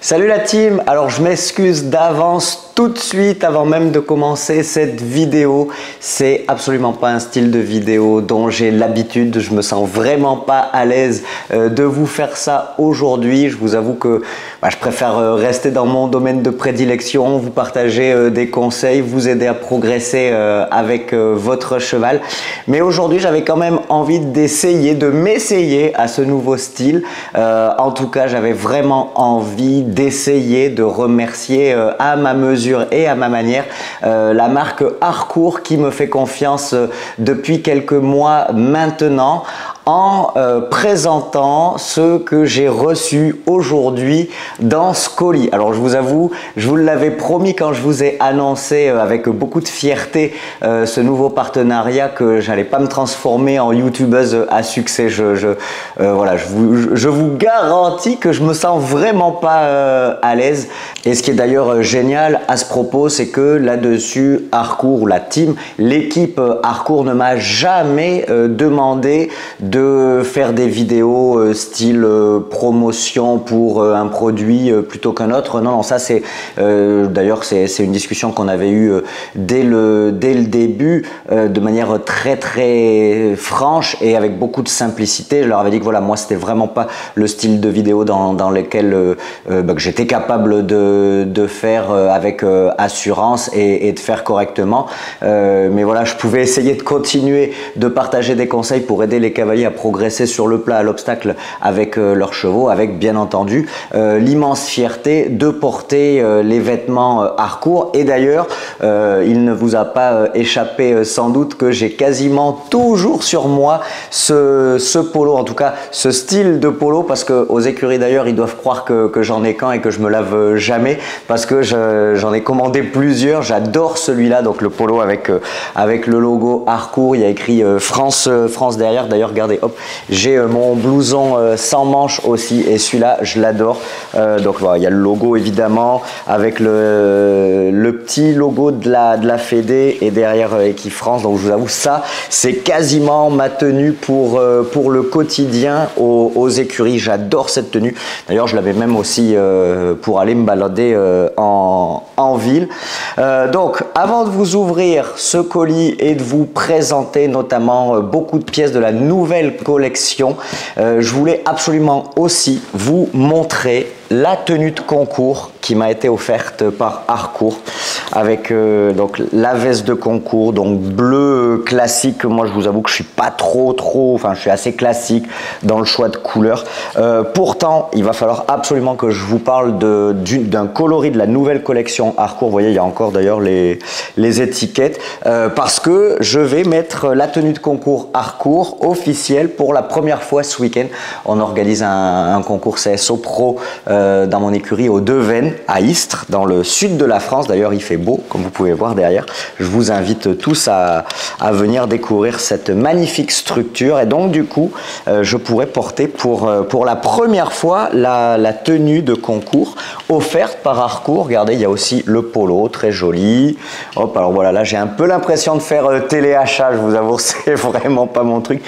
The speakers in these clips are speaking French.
Salut la team, alors je m'excuse d'avance tout de suite avant même de commencer cette vidéo. C'est absolument pas un style de vidéo dont j'ai l'habitude, je me sens vraiment pas à l'aise de vous faire ça aujourd'hui. Je vous avoue que je préfère rester dans mon domaine de prédilection, vous partager des conseils, vous aider à progresser avec votre cheval. Mais aujourd'hui j'avais quand même envie de m'essayer à ce nouveau style. En tout cas j'avais vraiment envie d'essayer de remercier à ma mesure et à ma manière la marque Harcourt qui me fait confiance depuis quelques mois maintenant en présentant ce que j'ai reçu aujourd'hui dans ce colis. Alors je vous avoue, je vous l'avais promis quand je vous ai annoncé avec beaucoup de fierté ce nouveau partenariat que j'allais pas me transformer en youtubeuse à succès. Voilà, je vous garantis que je me sens vraiment pas à l'aise. Et ce qui est d'ailleurs génial à ce propos, c'est que là-dessus, Harcourt ou la team, l'équipe Harcourt ne m'a jamais demandé de faire des vidéos style promotion pour un produit plutôt qu'un autre. Non, ça c'est d'ailleurs c'est une discussion qu'on avait eue dès le début de manière très franche et avec beaucoup de simplicité. Je leur avais dit que voilà, moi c'était vraiment pas le style de vidéo dans lequel que j'étais capable de faire avec assurance et de faire correctement. Mais voilà, je pouvais essayer de continuer de partager des conseils pour aider les cavaliers à progresser sur le plat à l'obstacle avec leurs chevaux, avec bien entendu l'immense fierté de porter les vêtements Harcourt. Et d'ailleurs, il ne vous a pas échappé sans doute que j'ai quasiment toujours sur moi ce polo, en tout cas ce style de polo, parce que aux écuries d'ailleurs ils doivent croire que j'en ai qu'un et que je me lave jamais, parce que j'en ai commandé plusieurs. J'adore celui-là, donc le polo avec le logo Harcourt, il y a écrit France derrière. D'ailleurs regardez, hop, j'ai mon blouson sans manches aussi et celui-là je l'adore. Donc voilà, il y a le logo évidemment avec le petit logo de la Fédé et derrière équipe France. Donc je vous avoue, ça c'est quasiment ma tenue pour le quotidien aux écuries. J'adore cette tenue. D'ailleurs je l'avais même aussi pour aller me balader en ville. Donc avant de vous ouvrir ce colis et de vous présenter notamment beaucoup de pièces de la nouvelle collection, je voulais absolument aussi vous montrer la tenue de concours qui m'a été offerte par Harcourt avec donc la veste de concours, donc bleu classique. Moi je vous avoue que je suis pas trop, enfin je suis assez classique dans le choix de couleurs. Pourtant il va falloir absolument que je vous parle d'un coloris de la nouvelle collection Harcourt. Vous voyez, il y a encore d'ailleurs les étiquettes parce que je vais mettre la tenue de concours Harcourt officielle pour la première fois ce week-end. On organise un concours CSO Pro dans mon écurie aux Deux-Veines à Istres, dans le sud de la France. D'ailleurs il fait beau comme vous pouvez voir derrière. Je vous invite tous à venir découvrir cette magnifique structure et donc du coup je pourrais porter pour la première fois la tenue de concours offerte par Harcourt. Regardez, il y a aussi le polo très joli. Hop, alors voilà, là j'ai un peu l'impression de faire téléachat, je vous avoue, c'est vraiment pas mon truc,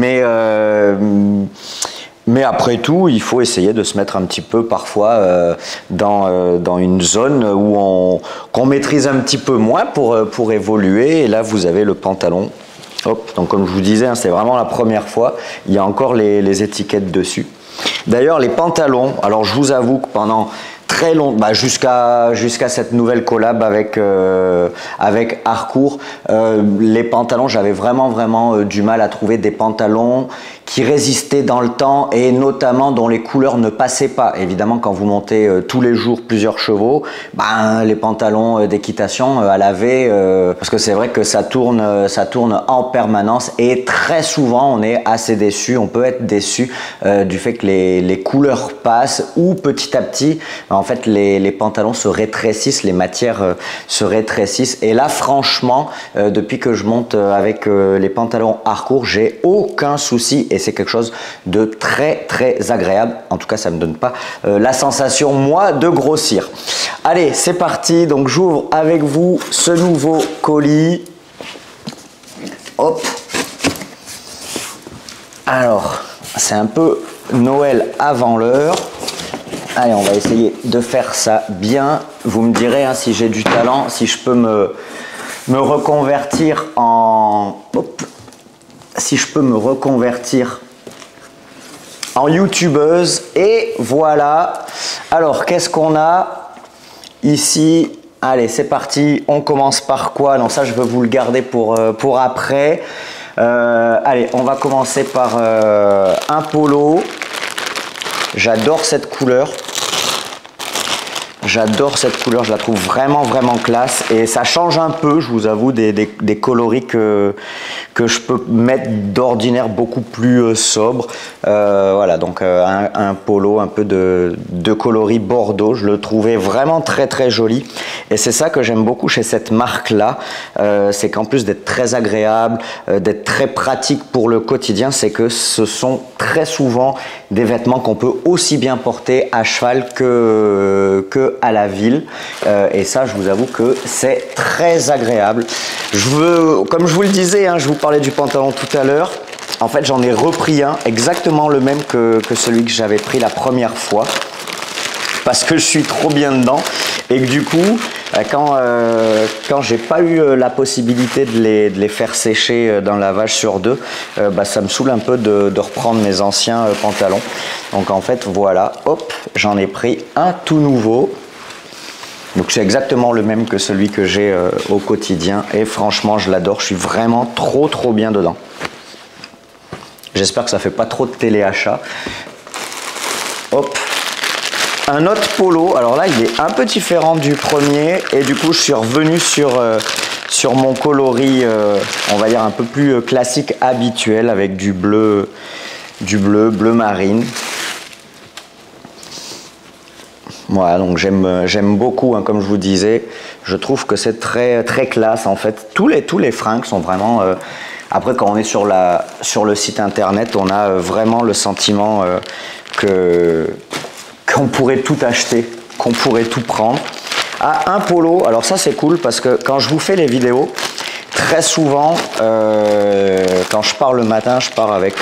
mais après tout, il faut essayer de se mettre un petit peu parfois dans une zone où qu'on maîtrise un petit peu moins pour évoluer. Et là, vous avez le pantalon. Hop, donc comme je vous disais, hein, c'est vraiment la première fois. Il y a encore les étiquettes dessus. D'ailleurs, les pantalons, alors je vous avoue que pendant très long, jusqu'à cette nouvelle collab avec Harcourt, les pantalons, j'avais vraiment du mal à trouver des pantalons qui résistaient dans le temps et notamment dont les couleurs ne passaient pas. Évidemment, quand vous montez tous les jours plusieurs chevaux, les pantalons d'équitation à laver, parce que c'est vrai que ça tourne en permanence et très souvent on est assez déçu, on peut être déçu du fait que les couleurs passent ou petit à petit, en fait les pantalons se rétrécissent, les matières se rétrécissent. Et là franchement, depuis que je monte avec les pantalons Harcourt, j'ai aucun souci et c'est quelque chose de très agréable. En tout cas, ça ne me donne pas la sensation, moi, de grossir. Allez, c'est parti. Donc, j'ouvre avec vous ce nouveau colis. Hop. Alors, c'est un peu Noël avant l'heure. Allez, on va essayer de faire ça bien. Vous me direz hein, si j'ai du talent, si je peux me reconvertir en... Hop, si je peux me reconvertir en youtubeuse. Et voilà. Alors, qu'est-ce qu'on a ici? Allez, c'est parti. On commence par quoi? Non, ça, je veux vous le garder pour après. Allez, on va commencer par un polo. J'adore cette couleur. J'adore cette couleur, je la trouve vraiment classe et ça change un peu, je vous avoue, des coloris que je peux mettre d'ordinaire beaucoup plus sobre. Voilà, donc un polo un peu de coloris bordeaux, je le trouvais vraiment très joli et c'est ça que j'aime beaucoup chez cette marque là, c'est qu'en plus d'être très agréable, d'être très pratique pour le quotidien, c'est que ce sont très souvent des vêtements qu'on peut aussi bien porter à cheval que à la ville et ça je vous avoue que c'est très agréable. Comme je vous le disais, hein, je vous parlais du pantalon tout à l'heure, en fait j'en ai repris un exactement le même que celui que j'avais pris la première fois parce que je suis trop bien dedans et que du coup quand j'ai pas eu la possibilité de les faire sécher d'un lavage sur deux, ça me saoule un peu de reprendre mes anciens pantalons. Donc en fait voilà, hop, j'en ai pris un tout nouveau. Donc c'est exactement le même que celui que j'ai au quotidien et franchement je l'adore, je suis vraiment trop bien dedans. J'espère que ça fait pas trop de téléachat. Hop. Un autre polo, alors là il est un peu différent du premier et du coup je suis revenu sur mon coloris on va dire un peu plus classique habituel avec du bleu marine. Voilà, donc j'aime beaucoup hein, comme je vous disais, je trouve que c'est très classe en fait. Tous les fringues sont vraiment après quand on est sur le site internet, on a vraiment le sentiment qu'on pourrait tout acheter, qu'on pourrait tout prendre. Ah, un polo, alors ça c'est cool parce que quand je vous fais les vidéos, très souvent, quand je pars le matin, je pars avec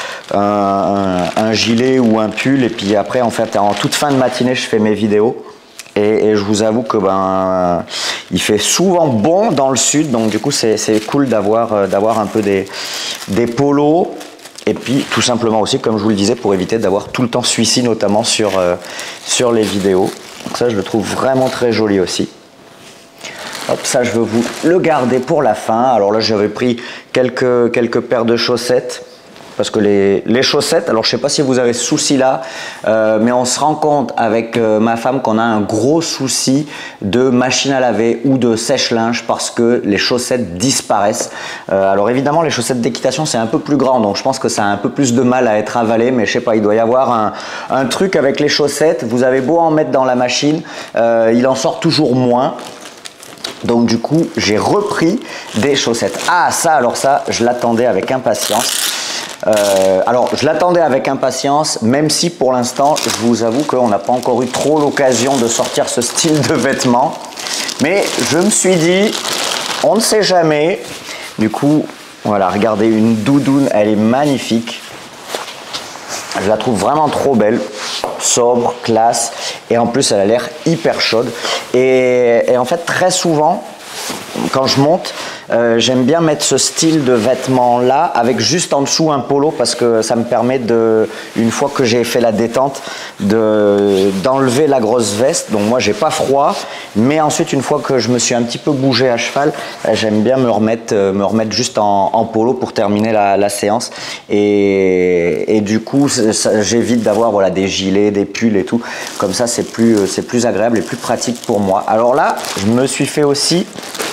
un gilet ou un pull et puis après en fait en toute fin de matinée je fais mes vidéos et je vous avoue que il fait souvent bon dans le sud, donc du coup c'est cool d'avoir un peu des polos. Et puis tout simplement aussi, comme je vous le disais, pour éviter d'avoir tout le temps celui-ci, notamment sur les vidéos. Donc ça, je le trouve vraiment très joli aussi. Hop, ça, je veux vous le garder pour la fin. Alors là, j'avais pris quelques paires de chaussettes. Parce que les chaussettes, alors je ne sais pas si vous avez ce souci-là, mais on se rend compte avec ma femme qu'on a un gros souci de machine à laver ou de sèche-linge parce que les chaussettes disparaissent. Alors évidemment, les chaussettes d'équitation, c'est un peu plus grand, donc je pense que ça a un peu plus de mal à être avalé, mais je sais pas, il doit y avoir un truc avec les chaussettes. Vous avez beau en mettre dans la machine, il en sort toujours moins. Donc du coup, j'ai repris des chaussettes. Ah ça, alors ça, je l'attendais avec impatience. Alors je l'attendais avec impatience, même si pour l'instant je vous avoue qu'on n'a pas encore eu trop l'occasion de sortir ce style de vêtements, mais je me suis dit on ne sait jamais. Du coup voilà, regardez, une doudoune, elle est magnifique, je la trouve vraiment trop belle, sobre, classe et en plus elle a l'air hyper chaude et en fait très souvent quand je monte, j'aime bien mettre ce style de vêtements là avec juste en dessous un polo parce que ça me permet une fois que j'ai fait la détente, d'enlever la grosse veste. Donc moi j'ai pas froid, mais ensuite une fois que je me suis un petit peu bougé à cheval, j'aime bien me remettre juste en polo pour terminer la séance et du coup j'évite d'avoir voilà, des gilets, des pulls et tout. Comme ça c'est plus agréable et plus pratique pour moi. Alors là je me suis fait aussi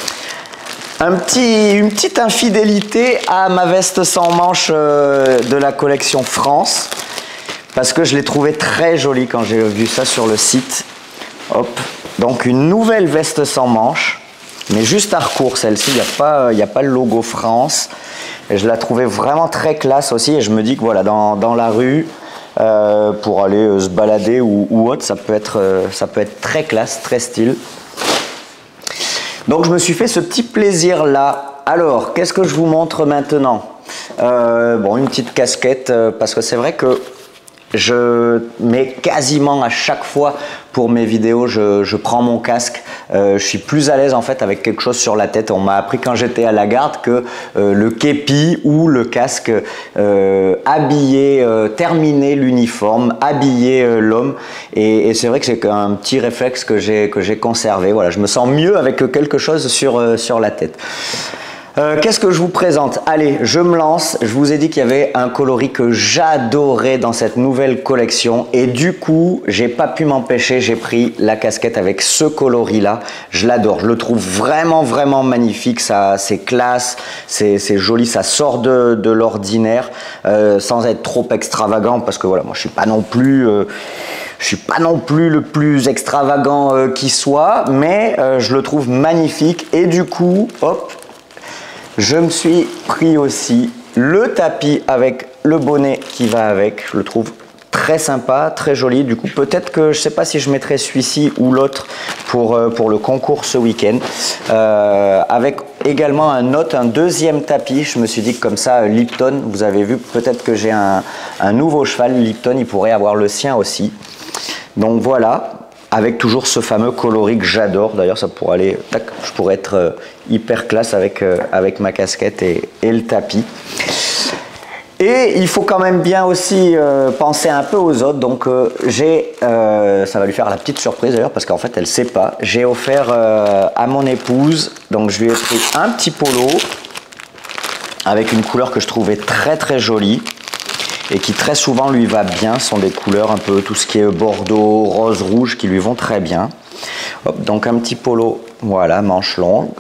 une petite infidélité à ma veste sans manches de la collection France parce que je l'ai trouvé très jolie quand j'ai vu ça sur le site. Hop, donc une nouvelle veste sans manches, mais juste à recours celle-ci, il n'y a pas le logo France et je la trouvais vraiment très classe aussi et je me dis que voilà, dans la rue pour aller se balader ou autre, ça peut être très classe, très style. Donc je me suis fait ce petit plaisir là. Alors qu'est-ce que je vous montre maintenant? Bon, une petite casquette parce que c'est vrai que mais quasiment à chaque fois pour mes vidéos, je prends mon casque. Je suis plus à l'aise en fait avec quelque chose sur la tête. On m'a appris quand j'étais à la garde que le képi ou le casque habillait, terminait l'uniforme, habillait l'homme. Et c'est vrai que c'est un petit réflexe que j'ai conservé. Voilà, je me sens mieux avec quelque chose sur la tête. Qu'est-ce que je vous présente? Allez, je me lance. Je vous ai dit qu'il y avait un coloris que j'adorais dans cette nouvelle collection et du coup, j'ai pas pu m'empêcher. J'ai pris la casquette avec ce coloris-là. Je l'adore. Je le trouve vraiment, vraiment magnifique. C'est classe, c'est joli, ça sort de l'ordinaire sans être trop extravagant parce que voilà, moi je suis pas non plus le plus extravagant qui soit, mais je le trouve magnifique et du coup, hop, je me suis pris aussi le tapis avec le bonnet qui va avec. Je le trouve très sympa, très joli. Du coup, peut-être que je ne sais pas si je mettrai celui-ci ou l'autre pour le concours ce week-end. Avec également un deuxième tapis. Je me suis dit que comme ça, Lipton, vous avez vu, peut-être que j'ai un nouveau cheval. Lipton, il pourrait avoir le sien aussi. Donc voilà. Avec toujours ce fameux coloris que j'adore. D'ailleurs, ça pourrait aller, tac, je pourrais être hyper classe avec ma casquette et le tapis. Et il faut quand même bien aussi penser un peu aux autres. Donc ça va lui faire la petite surprise d'ailleurs parce qu'en fait elle ne sait pas. J'ai offert à mon épouse, donc je lui ai pris un petit polo avec une couleur que je trouvais très très jolie. Et qui très souvent lui va bien, ce sont des couleurs un peu tout ce qui est bordeaux, rose, rouge qui lui vont très bien. Hop, donc un petit polo, voilà, manche longue.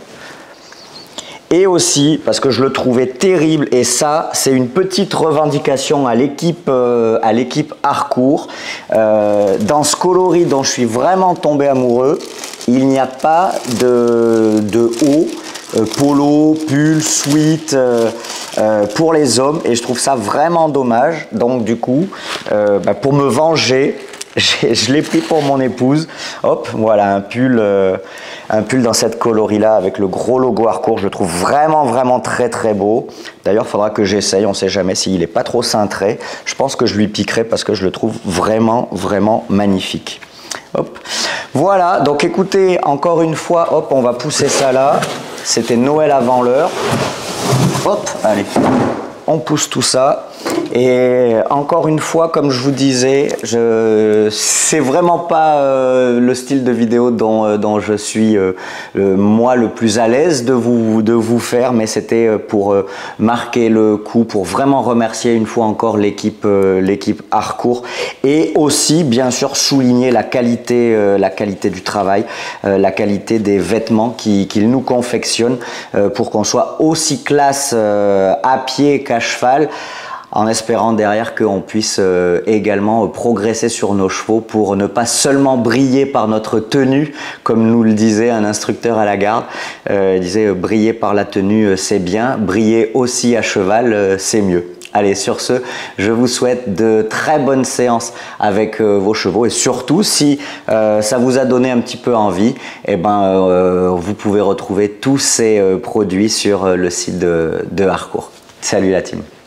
Et aussi, parce que je le trouvais terrible, et ça, c'est une petite revendication à l'équipe Harcourt. Dans ce coloris dont je suis vraiment tombé amoureux, il n'y a pas de haut. Polo, pull, sweat pour les hommes et je trouve ça vraiment dommage. Donc du coup, pour me venger, je l'ai pris pour mon épouse. Hop, voilà un pull dans cette coloris là avec le gros logo Harcourt. Je le trouve vraiment vraiment très très beau. D'ailleurs, il faudra que j'essaye. On ne sait jamais s'il n'est pas trop cintré. Je pense que je lui piquerai parce que je le trouve vraiment vraiment magnifique. Hop. Voilà, donc écoutez, encore une fois, hop, on va pousser ça là. C'était Noël avant l'heure. Hop, allez, on pousse tout ça. Et encore une fois, comme je vous disais, c'est vraiment pas le style de vidéo dont je suis moi le plus à l'aise de vous faire, mais c'était pour marquer le coup, pour vraiment remercier une fois encore l'équipe Harcourt et aussi bien sûr souligner la qualité du travail, la qualité des vêtements qu'ils nous confectionnent pour qu'on soit aussi classe à pied qu'à cheval, en espérant derrière qu'on puisse également progresser sur nos chevaux pour ne pas seulement briller par notre tenue, comme nous le disait un instructeur à la garde. Il disait briller par la tenue c'est bien, briller aussi à cheval c'est mieux. Allez, sur ce, je vous souhaite de très bonnes séances avec vos chevaux et surtout si ça vous a donné un petit peu envie, vous pouvez retrouver tous ces produits sur le site de Harcourt. Salut la team!